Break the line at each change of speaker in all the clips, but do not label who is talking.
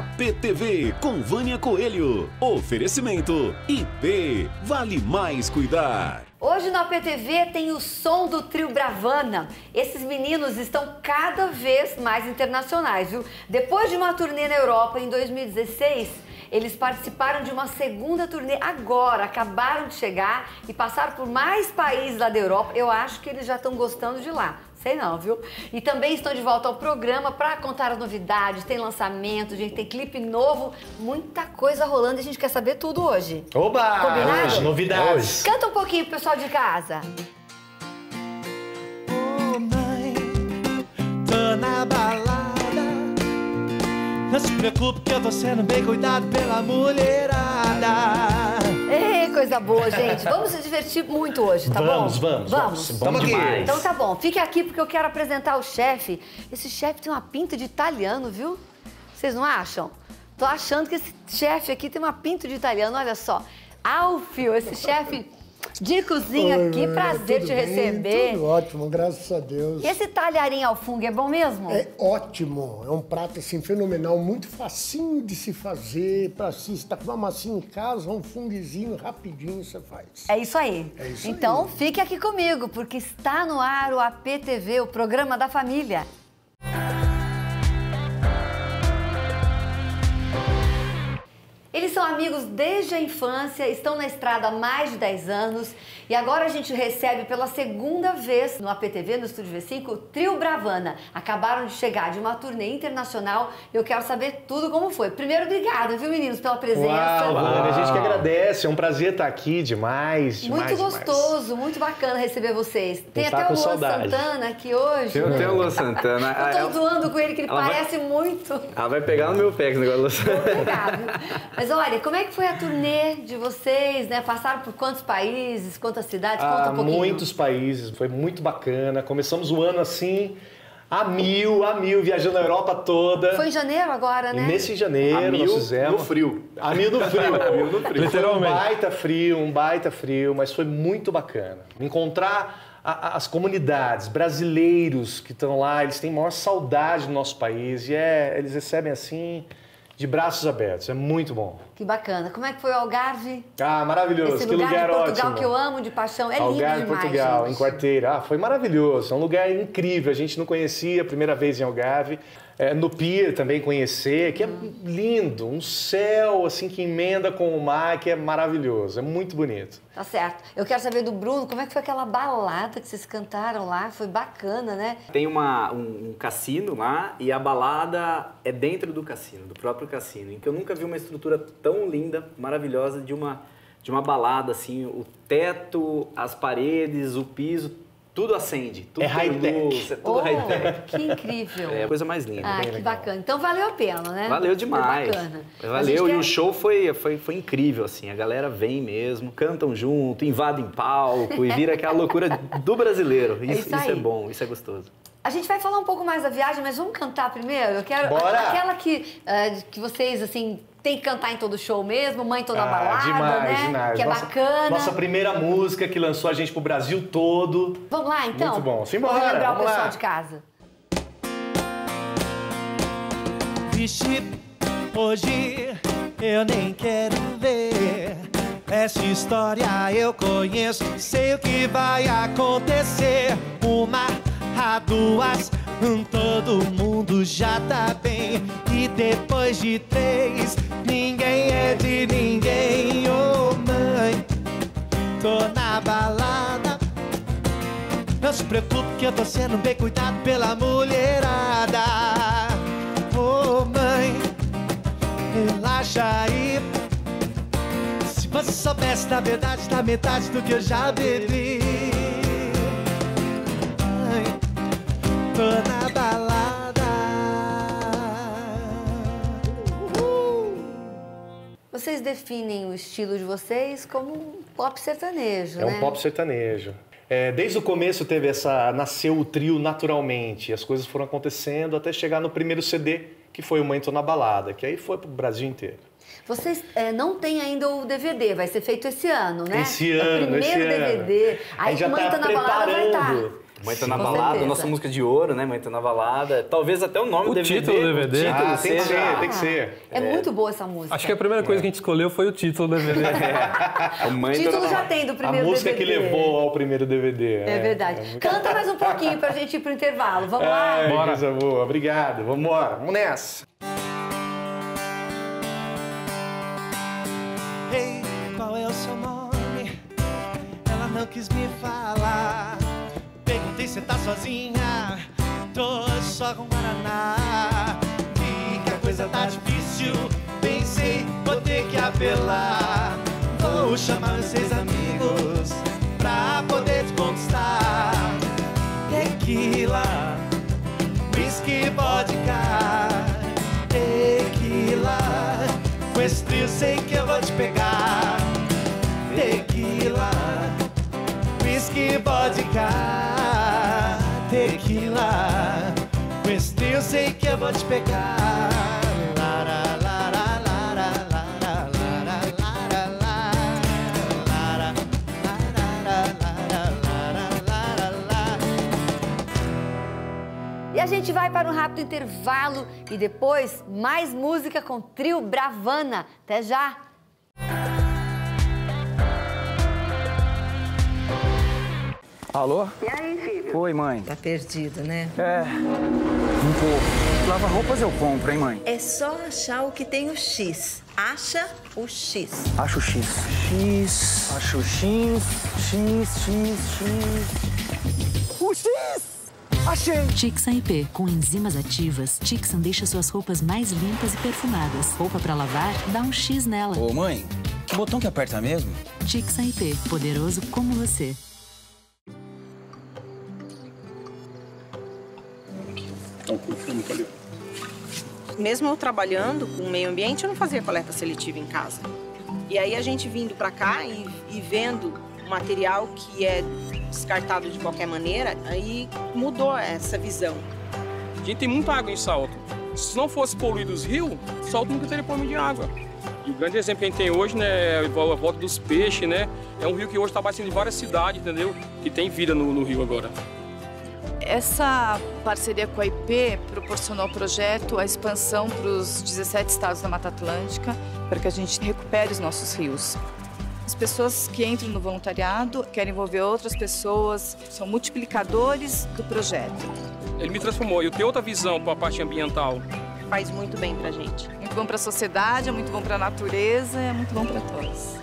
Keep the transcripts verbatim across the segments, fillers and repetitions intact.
A P T V com Vânia Coelho. Oferecimento I P. Vale mais cuidar.
Hoje na P T V tem o som do trio Bravana. Esses meninos estão cada vez mais internacionais, viu? Depois de uma turnê na Europa em dois mil e dezesseis, eles participaram de uma segunda turnê agora, acabaram de chegar e passaram por mais países lá da Europa. Eu acho que eles já estão gostando de lá. Sei não, viu? E também estão de volta ao programa para contar as novidades, tem lançamento, gente, tem clipe novo, muita coisa rolando e a gente quer saber tudo hoje.
Oba!
Combinado?
Hoje, novidades.
Canta um pouquinho pro pessoal de casa.
Oh, mãe, tô na balada. Não se preocupe que eu tô sendo bem cuidado pela mulherada.
Ei, coisa boa, gente. Vamos se divertir muito hoje, tá
vamos,
bom?
Vamos,
vamos.
Vamos. Vamos aqui.
Então tá bom. Fique aqui porque eu quero apresentar o chefe. Esse chefe tem uma pinta de italiano, viu? Vocês não acham? Tô achando que esse chefe aqui tem uma pinta de italiano. Olha só. Alfio, esse chefe de cozinha
Oi,
aqui.
mãe,
Prazer
tudo
te
bem?
receber.
Tudo ótimo, graças a Deus.
E esse talharim ao fungo é bom mesmo?
É ótimo, é um prato assim fenomenal, muito facinho de se fazer, para se está com uma massinha em casa, um funguezinho rapidinho você faz.
É isso aí.
É isso
então
aí.
fique aqui comigo, porque está no ar o A P T V, o programa da família. Eles são amigos desde a infância, estão na estrada há mais de dez anos e agora a gente recebe pela segunda vez no A P T V, no Estúdio V cinco, o trio Bravana. Acabaram de chegar de uma turnê internacional e eu quero saber tudo como foi. Primeiro, obrigada, viu, meninos, pela presença.
Uau, Vânia, a gente que agradece, é um prazer estar aqui demais, demais,
Muito gostoso,
demais.
muito bacana receber vocês. Tem
tá
até
com
o Luan
saudade.
Santana aqui hoje.
Eu tenho o Luan Santana.
Eu tô zoando com ele, que ele
ela
parece
vai...
muito.
Ela vai pegar no meu pé esse negócio do Luan Santana.
Obrigado. Mas olha, como é que foi a turnê de vocês, né? Passaram por quantos países, quantas cidades? Conta
Ah,
um pouquinho.
muitos países, foi muito bacana. Começamos o ano assim, a mil, a mil, viajando a Europa toda.
Foi em janeiro agora, né?
E nesse janeiro
A mil
nós fizemos...
no frio.
A mil no frio.
A mil no frio.
Foi um baita frio, um baita frio, mas foi muito bacana. Encontrar a, a, as comunidades, brasileiros que estão lá, eles têm maior saudade do nosso país e é, eles recebem assim... de braços abertos, é muito bom.
Que bacana. Como é que foi o Algarve?
Ah, maravilhoso,
Esse
que
lugar,
lugar
de Portugal
ótimo.
que eu amo de paixão. É lindo
Algarve,
demais,
Portugal,
gente.
em Quarteira. Ah, foi maravilhoso, é um lugar incrível, a gente não conhecia, a primeira vez em Algarve. É, no Pier também conhecer, que é
Hum.
lindo, um céu assim que emenda com o mar, que é maravilhoso, é muito bonito.
Tá certo. Eu quero saber do Bruno, como é que foi aquela balada que vocês cantaram lá? Foi bacana, né?
Tem uma, um, um cassino lá e a balada é dentro do cassino, do próprio cassino. Em que eu nunca vi uma estrutura tão linda, maravilhosa de uma, de uma balada, assim. O teto, as paredes, o piso, tudo acende. Tudo
É
tem
high-tech.
luz, é tudo
Oh,
high-tech.
que incrível.
É a coisa mais linda.
Ah,
bem
que
legal.
bacana. Então valeu a pena, né?
Valeu demais.
Foi bacana. A
Valeu,
gente
e
quer-
o show foi, foi, foi incrível, assim. A galera vem mesmo, cantam junto, invadem palco e vira aquela loucura do brasileiro. Isso,
isso
isso é
aí.
bom, isso é gostoso.
A gente vai falar um pouco mais da viagem, mas vamos cantar primeiro? Eu quero
Bora!
aquela que, eh, que vocês, assim, tem que cantar em todo show mesmo, Mãe Toda Balada,
demais,
né?
demais.
Que é
nossa,
bacana.
Nossa primeira música que lançou a gente pro Brasil todo.
Vamos lá, então?
Muito bom. Simbora,
Vamos lembrar o
vamos
pessoal
lá.
de casa.
Vixe, hoje eu nem quero ver. Essa história eu conheço, sei o que vai acontecer. Uma, a duas, hum, todo mundo já tá bem. E depois de três, ninguém é de ninguém. Oh mãe, tô na balada. Não se preocupe que eu tô sendo bem cuidado pela mulherada. Oh mãe, relaxa aí. Se você soubesse da verdade, da metade do que eu já bebi. Mãe, tô na balada. Uhul.
Vocês definem o estilo de vocês como um pop sertanejo,
É
né?
um pop sertanejo. É, desde o começo teve essa, nasceu o trio naturalmente, as coisas foram acontecendo até chegar no primeiro C D, que foi o Mãe Tô na Balada, que aí foi pro Brasil inteiro.
Vocês é, não têm ainda o D V D, vai ser feito esse ano, né?
Esse
É o
ano,
primeiro
esse
D V D.
ano. A
Aí
gente já
Mãe
tá
Tá na Balada vai estar.
preparando.
Mãe Tá na Balada, nossa música de ouro, né? Mãe Tá na Balada. Talvez até o nome
o
do D V D.
Título do D V D.
O título
Ah, tem que
seja...
ser, tem que ser.
É, é muito boa essa música.
Acho que a primeira coisa é. que a gente escolheu foi o título do D V D.
É.
O título já tem do primeiro
A música
D V D.
que levou ao primeiro D V D.
É, é verdade. É muito... Canta mais um pouquinho pra gente ir pro intervalo. Vamos
é,
lá?
Bora. Coisa boa. Obrigado. Vamos embora. Vamos nessa.
Ei, qual é o seu nome? Ela não quis me falar. Perguntei se tá sozinha. Tô só com Guaraná. Vi que a coisa tá difícil. Pensei, vou ter que apelar. Vou chamar os seus amigos pra poder te conquistar. Tequila, whisky, vodka, tequila. Com esse trio sei que eu vou te pegar. Tequila, whisky, vodka, tequila. Com esse trio sei que eu vou te pegar. Lara, lara, lara, lara, lara, lara, lara, lara, lara, lara, lara.
E a gente vai para um rápido intervalo e depois mais música com Trio Bravana. Até já!
Alô?
E aí, filho?
Oi, mãe.
Tá perdido, né?
É, um pouco. Lava roupas eu compro, hein, mãe?
É só achar o que tem o X. Acha o X.
Acho o X. X. Acho o X. X, X, X. O X! Achei!
Tixan I P. Com enzimas ativas, Tixan deixa suas roupas mais limpas e perfumadas. Roupa pra lavar, dá um X nela.
Ô, mãe, que botão que aperta mesmo?
Tixan I P. Poderoso como você.
Mesmo eu trabalhando com o meio ambiente, eu não fazia coleta seletiva em casa. E aí a gente vindo para cá e, e vendo o material que é descartado de qualquer maneira, aí mudou essa visão.
A gente tem muita água em Salto. Se não fosse poluído os rios, Salto nunca teria problema de água. E o grande exemplo que a gente tem hoje, né, é a volta dos peixes, né? É um rio que hoje está abastecendo em várias cidades, entendeu? Que tem vida no, no rio agora.
Essa parceria com a I P proporcionou ao projeto a expansão para os dezessete estados da Mata Atlântica, para que a gente recupere os nossos rios. As pessoas que entram no voluntariado querem envolver outras pessoas, são multiplicadores do projeto.
Ele me transformou, eu tenho outra visão para a parte ambiental.
Faz muito bem para a gente.
Muito bom para a sociedade, é muito bom para a natureza, é muito bom para todos.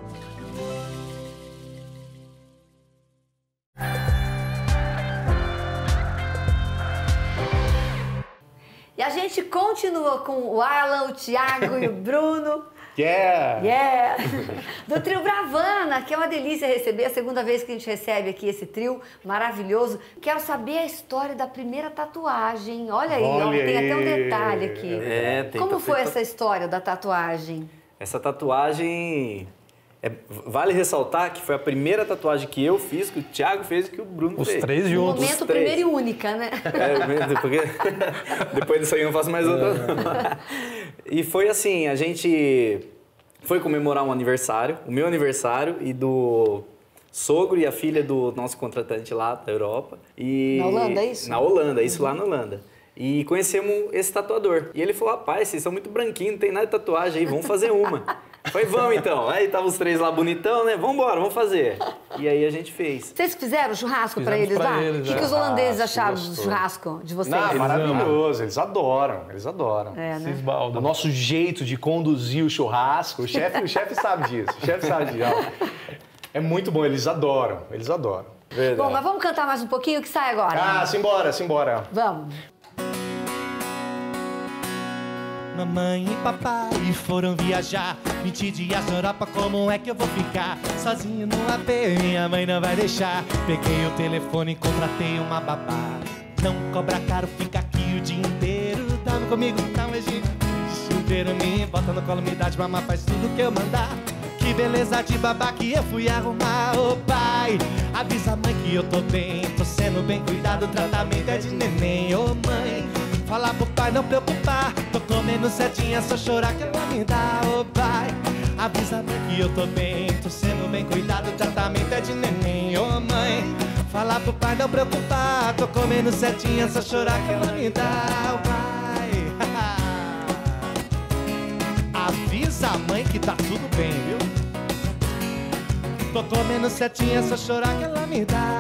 E a gente continua com o Alan, o Thiago e o Bruno.
Yeah!
Yeah! Do trio Bravana, que é uma delícia receber. É a segunda vez que a gente recebe aqui esse trio maravilhoso. Quero saber a história da primeira tatuagem. Olha aí,
Olha
ó, tem
aí.
até um detalhe aqui.
É, tem
Como foi
tem...
essa história da tatuagem?
Essa tatuagem... É, vale ressaltar que foi a primeira tatuagem que eu fiz, que o Thiago fez e que o Bruno
Os
fez.
Os três juntos.
No momento, primeira e única, né?
É, porque depois disso aí eu não faço mais outra. É. E foi assim, a gente foi comemorar um aniversário, o meu aniversário e do sogro e a filha do nosso contratante lá da Europa. E...
Na Holanda, é isso?
Na Holanda, isso uhum. Lá na Holanda. E conhecemos esse tatuador. E ele falou, rapaz, vocês são muito branquinhos, não tem nada de tatuagem aí, vamos fazer uma. Foi, vamos então. Aí tava os três lá bonitão, né? Vamos embora, vamos fazer. E aí a gente fez.
Vocês fizeram churrasco para eles
pra
lá?
Eles,
o que,
é.
que os holandeses
ah,
acharam
gostou.
do churrasco de vocês?
Não, maravilhoso, eles adoram, eles adoram.
É, né?
O nosso jeito de conduzir o churrasco, o chefe o chefe sabe disso, o chefe sabe disso. É muito bom, eles adoram, eles adoram.
Verdade. Bom, mas vamos cantar mais um pouquinho que sai agora.
Ah, simbora, simbora.
Vamos.
Mamãe e papai foram viajar vinte dias na Europa, como é que eu vou ficar? Sozinho no A P, minha mãe não vai deixar. Peguei o telefone e contratei uma babá. Não cobra caro, fica aqui o dia inteiro. Tamo comigo, dá um egípcio de chuveiro, me bota no colo, me dá de mamar, faz tudo que eu mandar. Que beleza de babá que eu fui arrumar, ô pai. Avisa a mãe que eu tô bem, tô sendo bem cuidado, o tratamento é de neném, ô mãe. Fala pro pai não preocupar, tô comendo certinha, só chorar que ela me dá, ô pai. Avisa a mãe que eu tô bem, tô sendo bem cuidado, o tratamento é de neném, ô mãe. Falar pro pai não preocupar, tô comendo setinha, só chorar que ela me dá o pai. Avisa a mãe que tá tudo bem, viu? Tô comendo setinha, só chorar que ela me dá.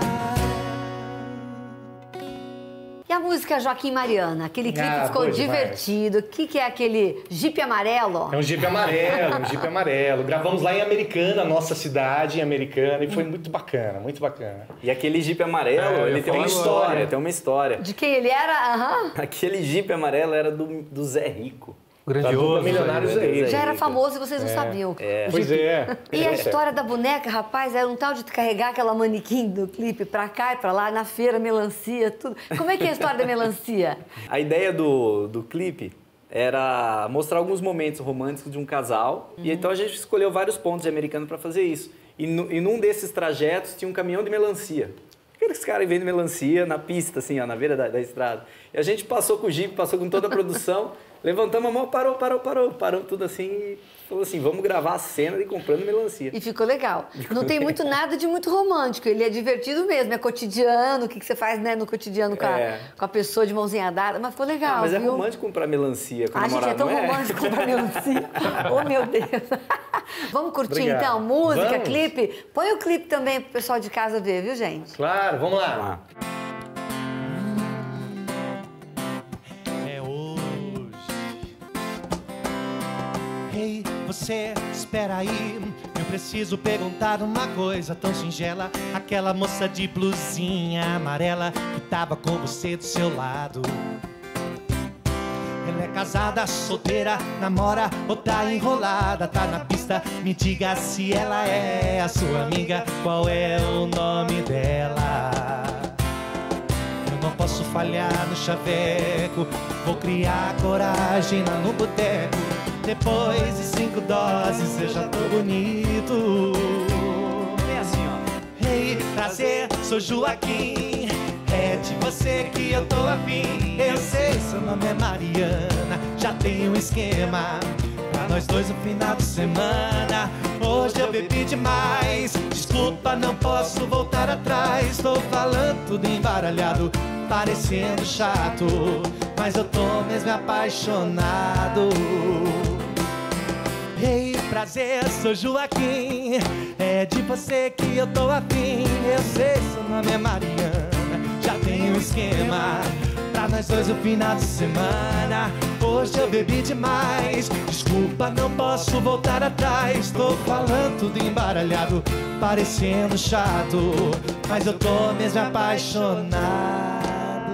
E a música Joaquim e Mariana? Aquele clipe
Ah,
ficou
boa
divertido. O que, que é aquele Jeep amarelo?
É um Jeep amarelo, um Jeep amarelo. Gravamos lá em Americana, nossa cidade, em Americana, e foi muito bacana, muito bacana.
E aquele Jeep amarelo,
É,
ele tem uma história, tem uma história.
De quem ele era? Aham.
Aquele Jeep amarelo era do, do Zé Rico.
Grandioso. Milionários aí.
Já era famoso e vocês não
É,
sabiam.
é.
Pois é.
E a
É.
história da boneca, rapaz, era um tal de carregar aquela manequim do clipe pra cá e pra lá, na feira, melancia, tudo. Como é que é a história da melancia?
A ideia do, do clipe era mostrar alguns momentos românticos de um casal.
Uhum.
E então a gente escolheu vários pontos de Americana para fazer isso. E, no, e num desses trajetos tinha um caminhão de melancia. Aqueles caras vendendo melancia na pista, assim, ó, na beira da, da estrada. E a gente passou com o Jeep, passou com toda a produção, levantamos a mão, parou, parou, parou, parou tudo assim e falou assim, vamos gravar a cena de comprando melancia.
E ficou legal. Não tem muito nada de muito romântico, ele é divertido mesmo, é cotidiano, o que, que você faz, né, no cotidiano com a,
É.
com a pessoa de mãozinha dada, mas ficou legal,
Ah, mas é
viu?
romântico comprar melancia com o
Ah, gente, é
namorado,
tão
não é?
romântico comprar melancia. Oh, meu Deus. Vamos curtir,
Obrigado.
então, música,
Vamos.
clipe? Põe o clipe também pro pessoal de casa ver, viu, gente?
Claro, vamos lá.
É hoje. Ei, você, espera aí. Eu preciso perguntar uma coisa tão singela. Aquela moça de blusinha amarela que tava com você do seu lado. Ela é casada, solteira, namora ou tá enrolada, tá na pista. Me diga se ela é a sua amiga, qual é o nome dela. Eu não posso falhar no chaveco, vou criar coragem lá no boteco. Depois de cinco doses eu já tô bonito.
É assim, ó.
Ei, prazer, sou Joaquim. É de você que eu tô afim. Eu sei, seu nome é Mariana. Já tem um esquema pra nós dois no final de semana. Hoje eu bebi demais, desculpa, não posso voltar atrás. Tô falando tudo embaralhado, parecendo chato, mas eu tô mesmo apaixonado. Ei, prazer, sou Joaquim. É de você que eu tô afim. Eu sei, seu nome é Mariana. Já tem um esquema pra nós dois no final de semana. Hoje eu bebi demais, desculpa, não posso voltar atrás. Tô falando tudo embaralhado, parecendo chato, mas eu tô mesmo apaixonado.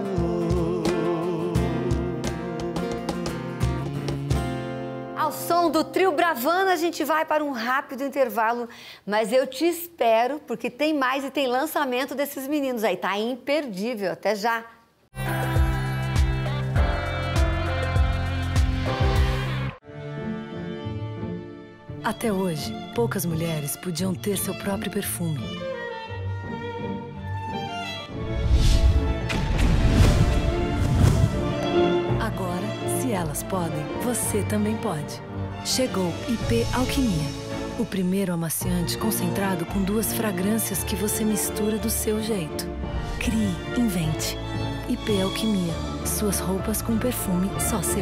Ao som do Trio Bravana, a gente vai para um rápido intervalo, mas eu te espero, porque tem mais e tem lançamento desses meninos aí, tá imperdível. Até já!
Até hoje, poucas mulheres podiam ter seu próprio perfume. Agora, se elas podem, você também pode. Chegou I P Alquimia, o primeiro amaciante concentrado com duas fragrâncias que você mistura do seu jeito. Crie, invente. I P Alquimia, suas roupas com perfume só seu.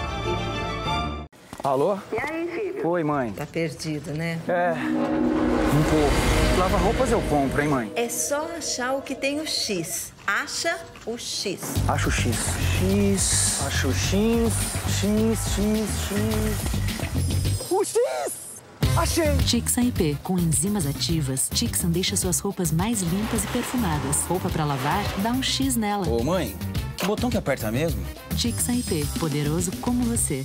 Alô?
E aí, filho?
Oi, mãe.
Tá perdido, né?
É, um pouco. Lava roupas eu compro, hein, mãe?
É só achar o que tem o X. Acha o X.
Acho X. X. Acho X. X, X, X. O X! Achei!
Tixan I P. Com enzimas ativas, Tixan deixa suas roupas mais limpas e perfumadas. Roupa pra lavar, dá um X nela.
Ô, mãe, que botão que aperta mesmo?
Tixan I P. Poderoso como você.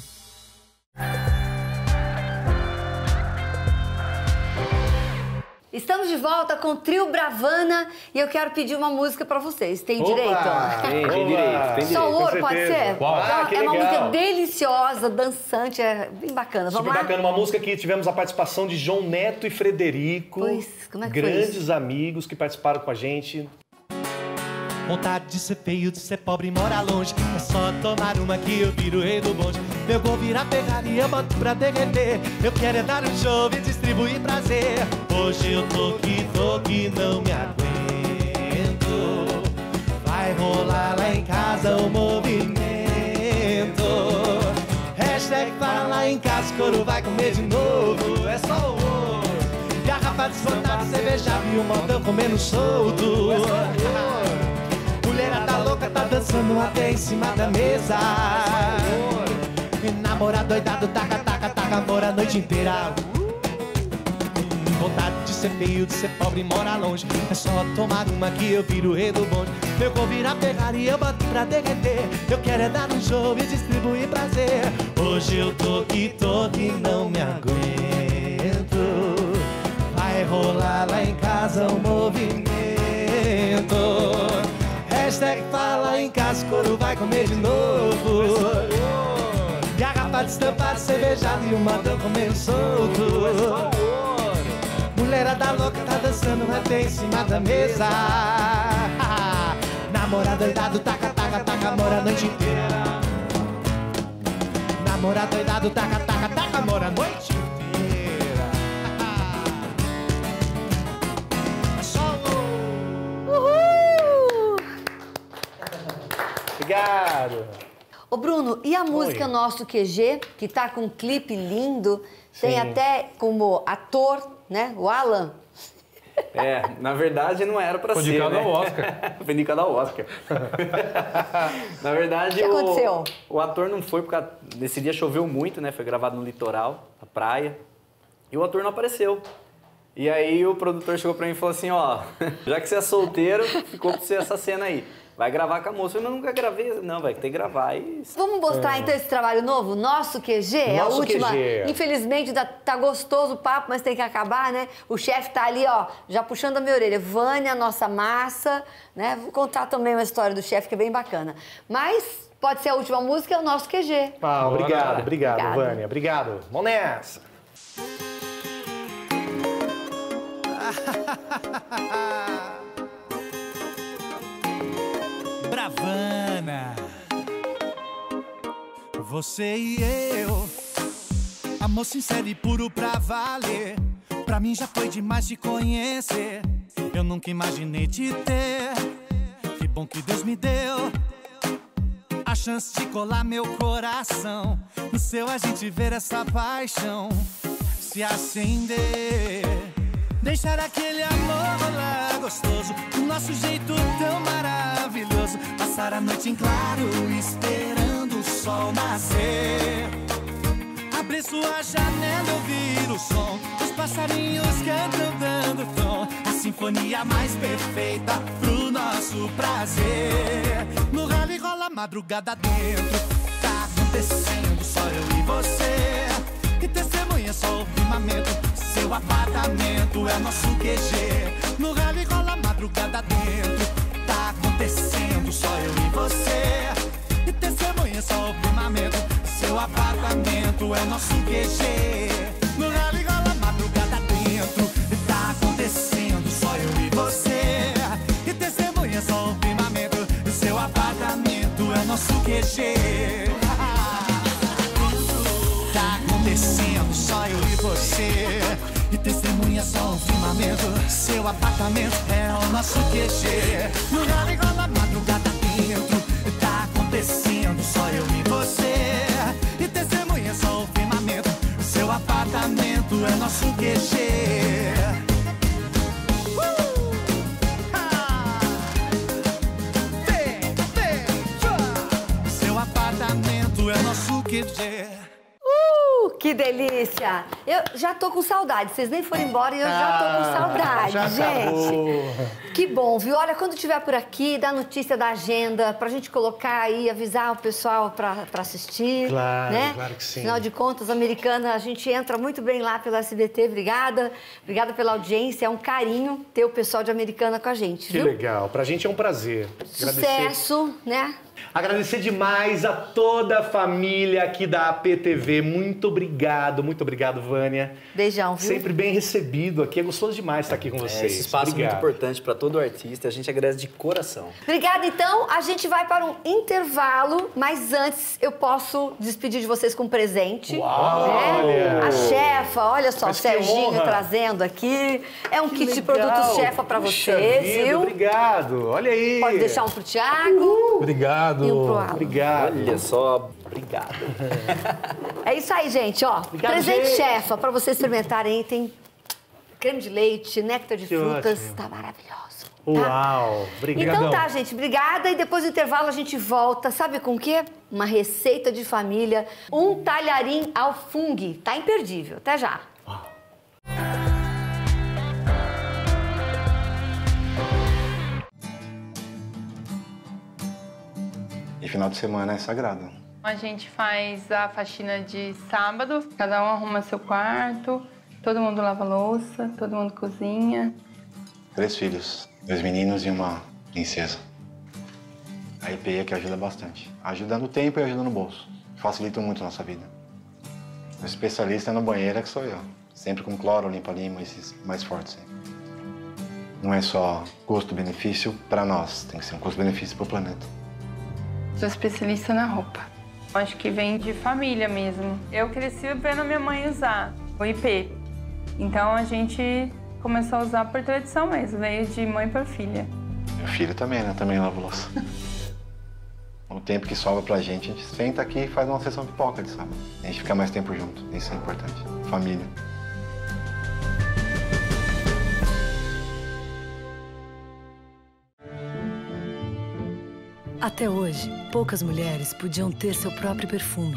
Estamos de volta com o Trio Bravana e eu quero pedir uma música pra vocês. Tem
Opa!
direito?
Tem, tem direito, tem
Só
direito.
ouro, pode ser?
Qual? Ah,
Então,
que
é uma
legal.
música deliciosa, dançante, é bem bacana. Vamos
Super
lá?
bacana, uma música que tivemos a participação de João Neto e Frederico.
Pois, como é que foi
Grandes
isso?
amigos que participaram com a gente.
Vontade de ser feio, de ser pobre e morar longe. É só tomar uma que eu viro o rei do bonde. Eu vou virar pegar e eu boto pra derreter. Eu quero é dar um show e distribuir prazer. Hoje eu tô que tô que não me aguento. Vai rolar lá em casa o movimento. Hashtag para lá em casa, o couro vai comer de novo. É só o ouro. Garrafa desfrontada, cervejada e o modão comendo solto. É só o ouro. Mulherada louca tá dançando até em cima da mesa. E namorado doidado, taca, taca, taca, amor a noite inteira. Vontade de ser feio, de ser pobre, mora longe. É só tomar uma que eu viro o rei do bonde. Meu vou virar Ferrari e eu boto pra derreter. Eu quero é dar um show e distribuir prazer. Hoje eu tô que tô que não me aguento. Vai rolar lá em casa um movimento. Hashtag fala em casa, o couro vai comer de novo. Garrafa destampada, cervejada e o modão comendo solto. Mulherada louca tá dançando até em cima da mesa. Namorado doidado, taca, taca, taca, amor a noite inteira. Namorado doidado, taca, taca, taca, amor a noite inteira.
Uhul!
Obrigado.
Ô Bruno, e a música
Oi.
Nosso Q G, que tá com um clipe lindo, tem
Sim.
até como ator, né, o Alan?
É, na verdade não era pra
Foi
ser,
indicado
né?
ao Oscar.
Foi indicado ao Oscar. Na verdade,
O que aconteceu?
O, o ator não foi, porque nesse dia choveu muito, né? Foi gravado no litoral, na praia. E o ator não apareceu. E aí o produtor chegou pra mim e falou assim, ó, já que você é solteiro, ficou pra você essa cena aí. Vai gravar com a moça. Eu falei, mas nunca gravei. Não, vai ter que gravar. E...
Vamos mostrar
É.
então esse trabalho novo? Nosso Q G? É a
Nosso
última.
Q G.
Infelizmente tá, tá gostoso o papo, mas tem que acabar, né? O chefe tá ali, ó, já puxando a minha orelha. Vânia, nossa massa, né? Vou contar também uma história do chefe que é bem bacana. Mas pode ser a última música, é o Nosso Q G.
Ah, obrigado, obrigado,
Obrigada.
Vânia. Obrigado. Vamos nessa.
Bravana, você e eu, amor sincero e puro pra valer. Pra mim já foi demais te conhecer. Eu nunca imaginei te ter. Que bom que Deus me deu a chance de colar meu coração. No seu a gente ver essa paixão se acender. Deixar aquele amor rolar gostoso, do nosso jeito tão maravilhoso. Passar a noite em claro, esperando o sol nascer. Abrir sua janela e ouvir o som dos passarinhos cantam dando tom. A sinfonia mais perfeita pro nosso prazer. No rally rola madrugada dentro. Tá acontecendo só eu e você. Que testemunha só o firmamento. Seu apartamento é nosso Q G. No rally rola madrugada dentro. Tá acontecendo só eu e você. E testemunha só o firmamento. Seu apartamento é nosso Q G. No rally rola madrugada dentro. Tá acontecendo só eu e você. E testemunha só o firmamento. Seu apartamento é nosso Q G. Tá acontecendo só eu e você. E testemunha só o firmamento. Seu apartamento é o nosso Q G. No rally rola madrugada dentro. Tá acontecendo só eu e você. E testemunha só o firmamento. Seu apartamento é nosso Q G. Uh! Ah! Vem, vem, tchau! Seu apartamento é nosso Q G.
Uh, que delícia! Eu já tô com saudade. Vocês nem foram embora e eu já tô com saudade,
já
gente.
acabou.
Que bom, viu? Olha, quando estiver por aqui, dá notícia da agenda pra gente colocar aí, avisar o pessoal pra, pra assistir.
Claro,
né?
claro que sim.
Afinal de contas, Americana, a gente entra muito bem lá pelo S B T. Obrigada. Obrigada pela audiência. É um carinho ter o pessoal de Americana com a gente,
Que
viu?
legal. Pra gente é um prazer. Agradecer.
Sucesso, né?
Agradecer demais a toda a família aqui da A P T V. Muito obrigado, muito obrigado, Vânia.
Beijão, viu?
Sempre bem recebido aqui. É gostoso demais estar aqui com vocês.
É, esse espaço
obrigado.
é muito importante para todo artista. A gente agradece de coração.
Obrigada, então. A gente vai para um intervalo, mas antes eu posso despedir de vocês com um presente.
Uau!
Né? A chefa, olha só,
Mas
o
que
Serginho
honra.
trazendo aqui. É um
Que
kit de
legal.
produtos chefa para
Puxa
vocês,
vida,
viu?
Obrigado. Olha aí.
Pode deixar um pro Thiago.
Obrigado.
E um pro Alan.
Obrigado.
Olha só, obrigado.
É isso aí, gente, ó.
Obrigado,
Presente
gente.
chefa para vocês experimentarem. Tem creme de leite, néctar de
Que
frutas.
ótimo.
Tá maravilhoso.
Uau, obrigado.
Então tá, gente, obrigada. E depois do intervalo a gente volta. Sabe com o quê? Uma receita de família. Um talharim ao fungo. Tá imperdível. Até já.
E final de semana é sagrado.
A gente faz a faxina de sábado, cada um arruma seu quarto, todo mundo lava louça, todo mundo cozinha.
Três filhos, dois meninos e uma princesa. A I P é que ajuda bastante. Ajuda no tempo e ajuda no bolso. Facilita muito a nossa vida. O especialista no banheiro é que sou eu. Sempre com cloro, limpa-lima, esses mais fortes. Não é só custo-benefício para nós, tem que ser um custo-benefício para o planeta.
Sou especialista na roupa. Acho que vem de família mesmo. Eu cresci vendo a minha mãe usar o I P. Então a gente começou a usar por tradição mesmo, veio de mãe para filha.
Meu filho também, né? Também lava louça. O tempo que sobra pra gente, a gente senta aqui e faz uma sessão pipoca de sábado. A gente fica mais tempo junto, isso é importante. Família.
Até hoje, poucas mulheres podiam ter seu próprio perfume.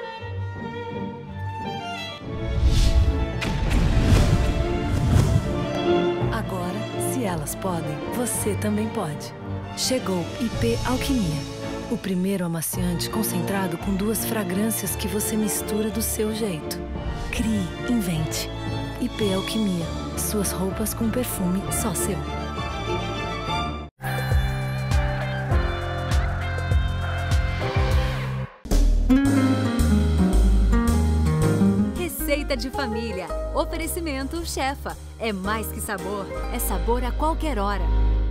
Agora, se elas podem, você também pode. Chegou I P Alquimia, o primeiro amaciante concentrado com duas fragrâncias que você mistura do seu jeito. Crie, invente. I P Alquimia, suas roupas com perfume só seu.
Receita de família. Oferecimento Chefa. É mais que sabor, é sabor a qualquer hora.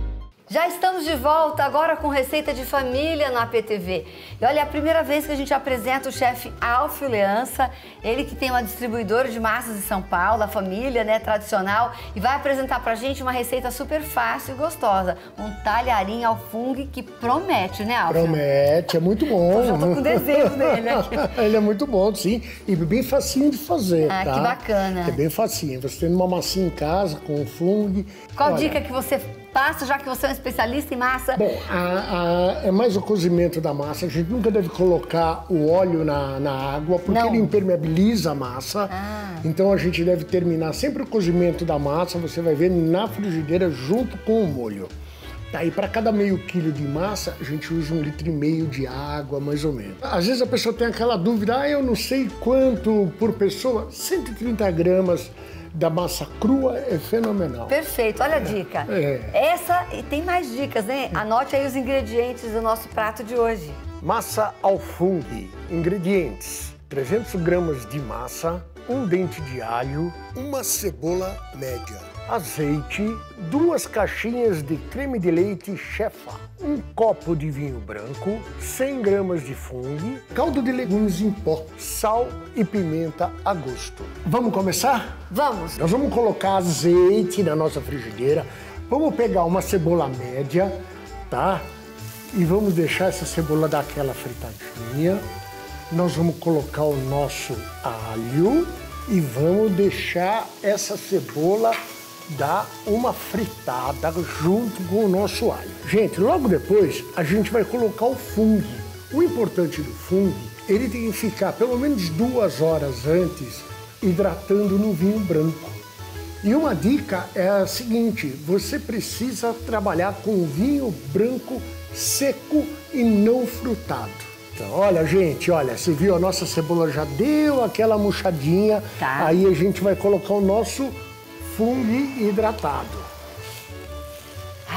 Já estamos de volta agora com receita de família na A P T V. E olha, é a primeira vez que a gente apresenta o chefe Alfio Leança, ele que tem uma distribuidora de massas em São Paulo, a família, né, tradicional, e vai apresentar pra gente uma receita super fácil e gostosa, um talharim ao fungo que promete, né, Alfio?
Promete, é muito bom.
Eu já tô com desejo dele aqui.
Ele é muito bom, sim, e bem facinho de fazer,
Ah,
tá?
que bacana.
É bem facinho, você tendo uma massinha em casa com fungo.
Qual
olha,
dica que você passa, já que você é um especialista em massa?
Bom, a, a, é mais o cozimento da massa. A gente nunca deve colocar o óleo na, na água, porque
Não.
ele impermeabiliza a massa.
Ah.
Então a gente deve terminar sempre o cozimento da massa, você vai ver na frigideira junto com o molho. Aí, para cada meio quilo de massa, a gente usa um litro e meio de água, mais ou menos. Às vezes a pessoa tem aquela dúvida, ah, eu não sei quanto por pessoa. cento e trinta gramas da massa crua é fenomenal.
Perfeito, olha a dica.
É.
Essa, e tem mais dicas, né? Anote aí os ingredientes do nosso prato de hoje.
Massa ao fungo. Ingredientes: trezentos gramas de massa, um dente de alho, uma cebola média, azeite, duas caixinhas de creme de leite Chefa, um copo de vinho branco, cem gramas de fungo, caldo de legumes em pó, sal e pimenta a gosto. Vamos começar?
Vamos!
Nós vamos colocar azeite na nossa frigideira, vamos pegar uma cebola média, tá? E vamos deixar essa cebola dar aquela fritadinha. Nós vamos colocar o nosso alho e vamos deixar essa cebola dar uma fritada junto com o nosso alho. Gente, logo depois a gente vai colocar o fungo. O importante do fungo, ele tem que ficar pelo menos duas horas antes hidratando no vinho branco. E uma dica é a seguinte, você precisa trabalhar com vinho branco seco e não frutado. Então, olha, gente, olha, você viu, a nossa cebola já deu aquela murchadinha,
Tá.
Aí a gente vai colocar o nosso fungo hidratado.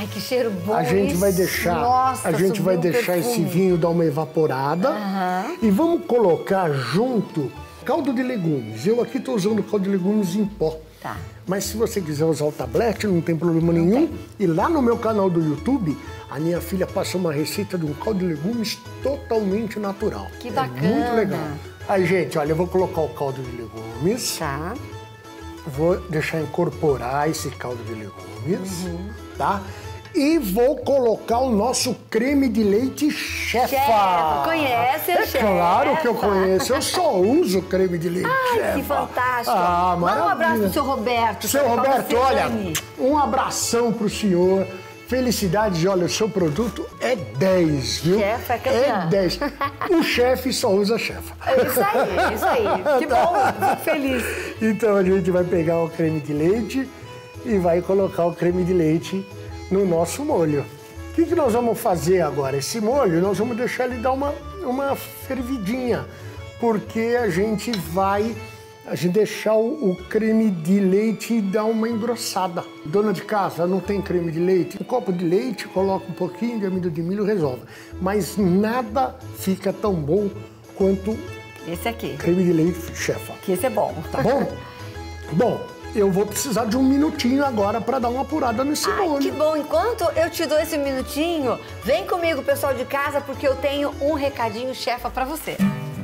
Ai, que cheiro bom.
A gente
isso.
vai deixar,
Nossa,
a gente vai
um
deixar
perfume.
esse vinho dar uma evaporada.
Uhum.
E vamos colocar junto caldo de legumes. Eu aqui estou usando caldo de legumes em pó.
Tá.
Mas se você quiser usar o tablete, não tem problema nenhum. E lá no meu canal do YouTube, a minha filha passa uma receita de um caldo de legumes totalmente natural.
Que bacana.
É muito legal. Aí, gente, olha, eu vou colocar o caldo de legumes.
Tá.
Vou deixar incorporar esse caldo de legumes,
Uhum.
tá? E vou colocar o nosso creme de leite Chefa.
Chefa, conhece
É
o
claro que eu
Chefa.
conheço, eu só uso creme de leite
Ai,
Chefa.
que fantástico.
Ah,
Manda um abraço
maravilha.
pro seu Roberto.
Seu
pra
Roberto, olha,
Luciane.
um abração pro senhor. Felicidades, olha, o seu produto é dez, viu?
Chefa é campeã.
É dez. O chefe só usa Chefa.
É isso aí, isso aí. Que bom, fico feliz.
Então a gente vai pegar o creme de leite e vai colocar o creme de leite no nosso molho. O que, que nós vamos fazer agora? Esse molho, nós vamos deixar ele dar uma, uma fervidinha, porque a gente vai a gente deixar o, o creme de leite dar uma engrossada. Dona de casa, não tem creme de leite? Um copo de leite, coloca um pouquinho de amido de milho, resolve. Mas nada fica tão bom quanto
esse aqui.
Creme de leite Chefa.
Que esse é bom.
Tá bom? Bom, eu vou precisar de um minutinho agora para dar uma apurada nesse
Ai,
molho.
que bom. Enquanto eu te dou esse minutinho, vem comigo, pessoal de casa, porque eu tenho um recadinho Chefa para você.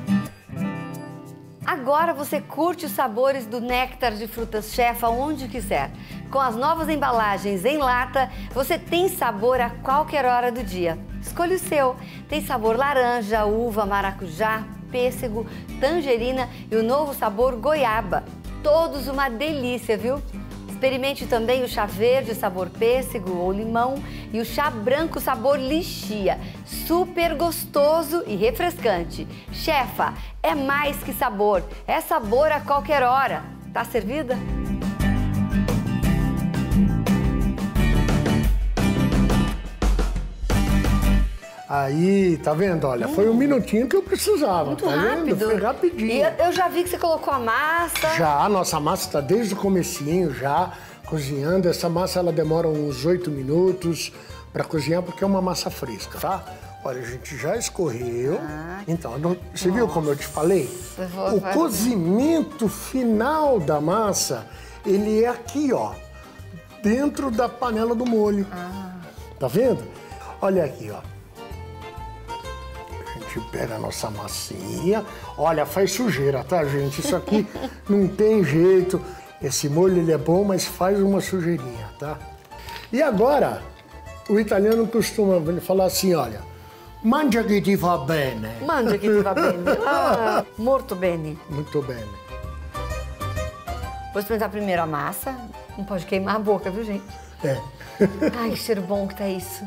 Agora você curte os sabores do néctar de frutas Chefa onde quiser. Com as novas embalagens em lata, você tem sabor a qualquer hora do dia. Escolha o seu. Tem sabor laranja, uva, maracujá, pêssego, tangerina e o novo sabor goiaba. Todos uma delícia, viu? Experimente também o chá verde sabor pêssego ou limão e o chá branco sabor lixia. Super gostoso e refrescante. Chefa, é mais que sabor, é sabor a qualquer hora. Tá servida?
Aí, tá vendo? Olha, hum. foi um minutinho que eu precisava.
Muito
tá
rápido.
Vendo? Foi rapidinho.
E eu, eu já vi que você colocou a massa.
Já, a nossa massa está desde o comecinho já cozinhando. Essa massa ela demora uns oito minutos para cozinhar porque é uma massa fresca, tá? Olha, a gente já escorreu. Ah, então, não, você nossa. viu como eu te falei? Eu vou, o cozimento final da massa, ele é aqui, ó, dentro da panela do molho. Ah. Tá vendo? Olha aqui, ó. A gente pega a nossa massinha. Olha, faz sujeira, tá, gente? Isso aqui não tem jeito. Esse molho, ele é bom, mas faz uma sujeirinha, tá? E agora, o italiano costuma falar assim, olha, mangia che ti fa bene.
Mangia che ti fa bene. Ah, molto bene.
Muito bene.
Vou experimentar primeiro a massa. Não pode queimar a boca, viu, gente?
É.
Ai, que cheiro bom que tá isso.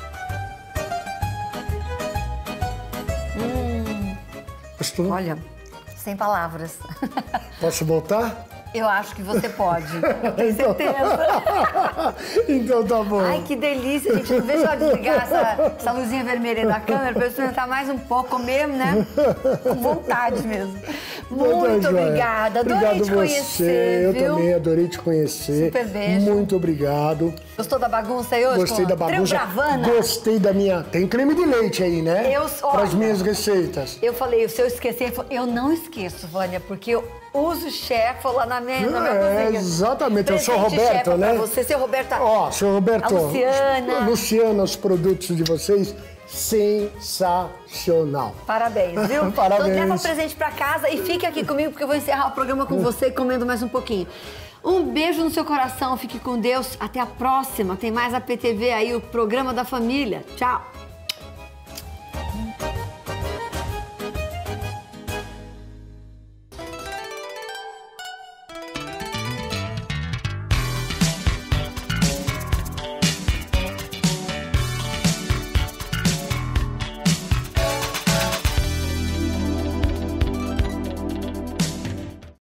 Hum.
Gostou?
Olha, sem palavras.
Posso voltar?
Eu acho que você pode, eu tenho certeza.
Então tá bom.
Ai, que delícia, gente. Não vejo a desligar essa, essa luzinha vermelha da câmera para eu experimentar mais um pouco mesmo, né? Com vontade mesmo. Muito obrigada, adorei
obrigado
te conhecer,
você.
viu?
Eu também adorei te conhecer.
Super beijo.
Muito obrigado.
Gostou da bagunça aí hoje?
Gostei da bagunça. Gostei da minha... Tem creme de leite aí, né?
Eu,
Para as minhas receitas.
Eu falei, se eu esquecer, eu não esqueço, Vânia, porque eu uso Chefa lá na minha, na minha
é,
cozinha.
Exatamente,
Presente
eu sou Roberto,
Chefa
né?
Pra você, seu Roberto.
Ó, seu Roberto.
A Luciana.
Luciana, os produtos de vocês, sensacional.
Parabéns, viu?
Parabéns.
Então leva o presente pra casa e fique aqui comigo, porque eu vou encerrar o programa com você comendo mais um pouquinho. Um beijo no seu coração, fique com Deus. Até a próxima. Tem mais a P T V aí, o Programa da Família. Tchau.